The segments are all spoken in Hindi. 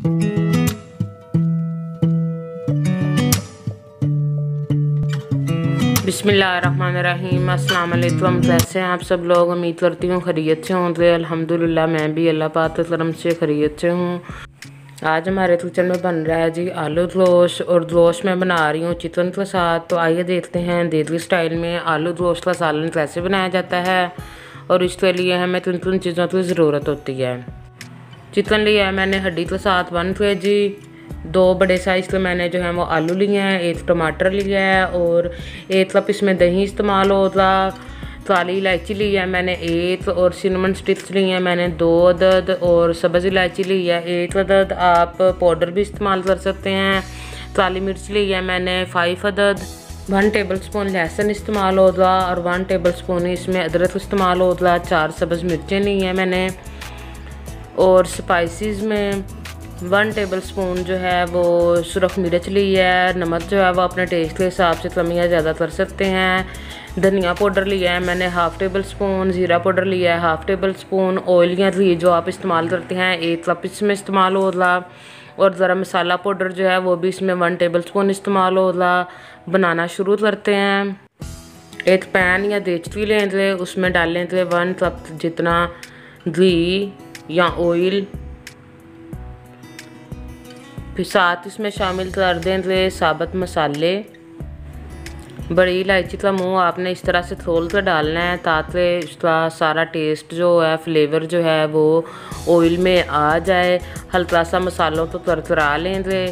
बिस्मिल्लाहिर्रहमानिर्रहीम। अस्सलाम वालेकुम। कैसे हैं आप सब लोग? उम्मीद करती हूँ खैरियत से होंगे। अल्हम्दुलिल्लाह मैं भी अल्लाह पाक के करम से खैरियत से हूँ। आज हमारे किचन में बन रहा है जी आलू दोश, और दोश मैं बना रही हूँ चिकन के साथ। तो आइए देखते हैं देसी स्टाइल में आलू दोश का सालन कैसे बनाया जाता है, और इसके लिए हमें किन चीज़ों की ज़रूरत होती है। चिकन लिया है मैंने हड्डी के साथ 1 kg। 2 बड़े साइज़ के मैंने जो है वो आलू लिए हैं, 1 टमाटर लिया है, और 1 कप इसमें दही इस्तेमाल होगा। काली इलायची ली है मैंने 1, और सिनेमन स्टिक्स लिए हैं मैंने 2 अदद, और सब्ज़ इलायची ली है 1 अदद। आप पाउडर भी इस्तेमाल कर सकते हैं। काली मिर्च ली है मैंने 5 अदद। 1 टेबलस्पून लहसुन इस्तेमाल होगा, और 1 टेबलस्पून इसमें अदरक इस्तेमाल होगा। 4 सब्ज़ मिर्चें ली हैं मैंने, और स्पाइसेस में 1 टेबलस्पून जो है वो सुरख मिर्च ली है। नमक जो है वो अपने टेस्ट के हिसाब से कम या ज़्यादा कर सकते हैं। धनिया पाउडर लिया है मैंने 1/2 टेबलस्पून। ज़ीरा पाउडर लिया है 1/2 टेबलस्पून। ऑयल या घी जो आप इस्तेमाल करते हैं 1 कप इसमें इस्तेमाल होगा, और ज़रा मसाला पाउडर जो है वो भी इसमें 1 टेबलस्पून इस्तेमाल होगा। बनाना शुरू करते हैं। एक पैन या देचकी लेंगे, उसमें डालेंगे 1 कप जितना घी या ऑयल। फिर साथ इसमें शामिल कर देंगे साबुत मसाले। बड़ी इलायची का मुंह आपने इस तरह से खोल कर डालना है, ताकि उसका सारा टेस्ट जो है, फ्लेवर जो है वो ऑयल में आ जाए। हल्का सा मसालों को करकरा लेंगे।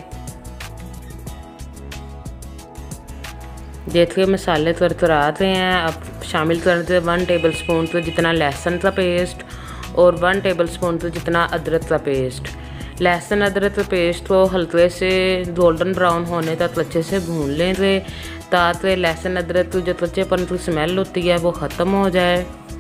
देखिए मसाले करकरा रहे हैं। अब शामिल कर दें 1 टेबलस्पून तो जितना लहसुन का पेस्ट, और 1 टेबलस्पून तो जितना अदरक का पेस्ट। लहसुन अदरक के पेस्ट को हल्के से गोल्डन ब्राउन होने तक अच्छे से भून लेंगे, ताकि लहसुन अदरक की जो कच्चेपन की स्मेल होती है वो ख़त्म हो जाए।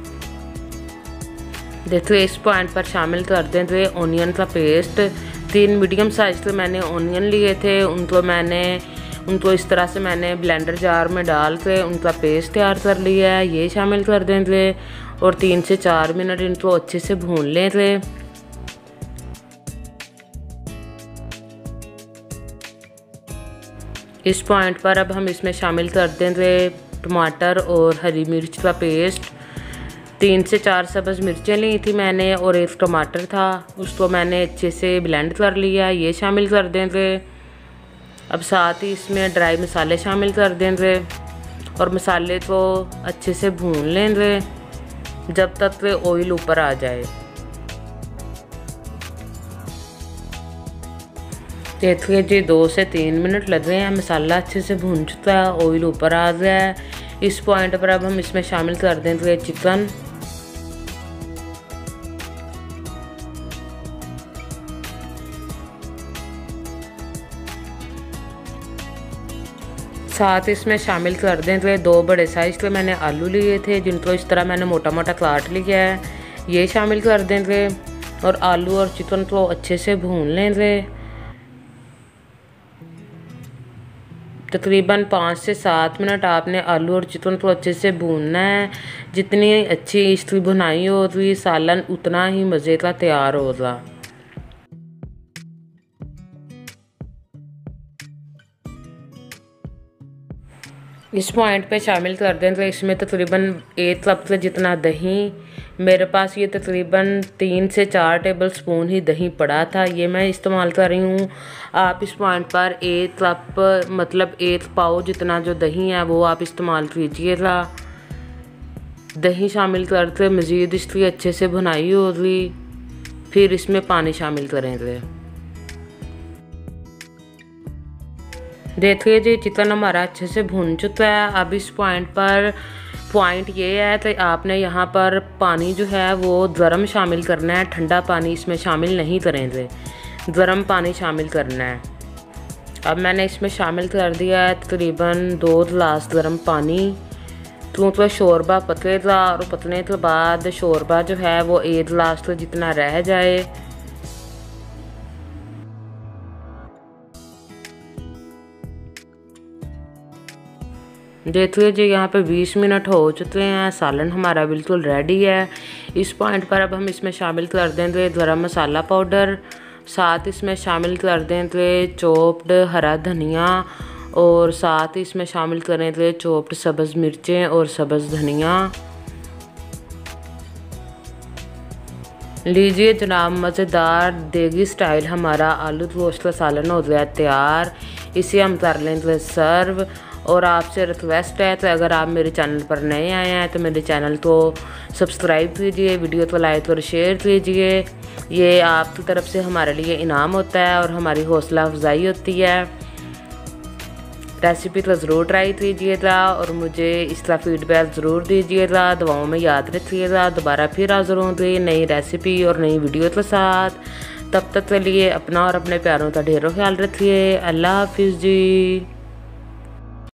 देखिए इस पॉइंट पर शामिल कर देंगे ऑनियन का पेस्ट। 3 मीडियम साइज़ के मैंने ऑनियन लिए थे, उनको इस तरह से मैंने ब्लेंडर जार में डाल के उनका पेस्ट तैयार कर लिया है। ये शामिल कर देंगे, और 3 से 4 मिनट इनको अच्छे से भून लेंगे। इस पॉइंट पर अब हम इसमें शामिल कर देंगे टमाटर और हरी मिर्च का पेस्ट। 3 से 4 सब्ज़ मिर्चें ली थी मैंने, और 1 टमाटर था, उसको मैंने अच्छे से ब्लेंड कर लिया। ये शामिल कर देंगे। अब साथ ही इसमें ड्राई मसाले शामिल कर देंगे, और मसाले को अच्छे से भून लेंगे जब तक ऑयल ऊपर आ जाए। देखिए जी 2 से 3 मिनट लगे हैं। मसाला अच्छे से भून चुका है, ऑयल ऊपर आ गया है। इस पॉइंट पर अब हम इसमें शामिल कर देंगे चिकन। साथ इसमें शामिल कर देंगे 2 बड़े साइज़ के मैंने आलू लिए थे, जिनको इस तरह मैंने मोटा मोटा काट लिया है। ये शामिल कर देंगे, और आलू और चिकन को अच्छे से भून लेंगे। तकरीबन 5 से 7 मिनट आपने आलू और चिकन को अच्छे से भूनना है। जितनी अच्छी इसकी भुनाई होगी, सालन उतना ही मज़े का तैयार होगा। इस पॉइंट पे शामिल कर देंगे इसमें तकरीबन 1 कप से जितना दही। मेरे पास ये तकरीबन 3 से 4 टेबलस्पून ही दही पड़ा था, ये मैं इस्तेमाल कर रही हूँ। आप इस पॉइंट पर 1 कप मतलब 1 पाव जितना जो दही है वो आप इस्तेमाल कीजिएगा। दही शामिल करके मज़ीद इसकी अच्छे से भुनाई होगी। फिर इसमें पानी शामिल करेंगे। देखिए जी चिकन हमारा अच्छे से भुन चुका है। अब इस पॉइंट ये है कि आपने यहाँ पर पानी जो है वो गर्म शामिल करना है, ठंडा पानी इसमें शामिल नहीं करेंगे, गर्म पानी शामिल करना है। अब मैंने इसमें शामिल कर दिया है तकरीबन 2 गिलास गर्म पानी, क्योंकि शोरबा पतलेगा, और पतने के बाद शोरबा जो है वो 1 गिलास तो जितना रह जाए। देखिए जी यहाँ पे 20 मिनट हो चुके हैं। सालन हमारा बिल्कुल रेडी है। इस पॉइंट पर अब हम इसमें शामिल कर देंगे गरम मसाला पाउडर, साथ इसमें शामिल कर दें थे चॉप्ड हरा धनिया और साथ ही इसमें शामिल करें थे चॉप्ड सब्ज़ मिर्चें और सब्ज़ धनिया। लीजिए जनाब, मज़ेदार देगी स्टाइल हमारा आलू गोश्त का सालन हो गया तैयार। इसे हम कर लेंगे सर्व। और आपसे रिक्वेस्ट है, तो अगर आप मेरे चैनल पर नए आए हैं तो मेरे चैनल को सब्सक्राइब कीजिए, वीडियो को लाइक और शेयर कीजिए। ये आपकी तरफ से हमारे लिए इनाम होता है और हमारी हौसला अफजाई होती है। रेसिपी को ज़रूर ट्राई कीजिएगा और मुझे इसका फीडबैक ज़रूर दीजिएगा। दुआओं में याद रखिएगा। दोबारा फिर हाज़िर होंगे नई रेसिपी और नई वीडियो के साथ। तब तक के लिए अपना और अपने प्यारों का ढेरों ख्याल रखिए। अल्लाह हाफिज़ जी।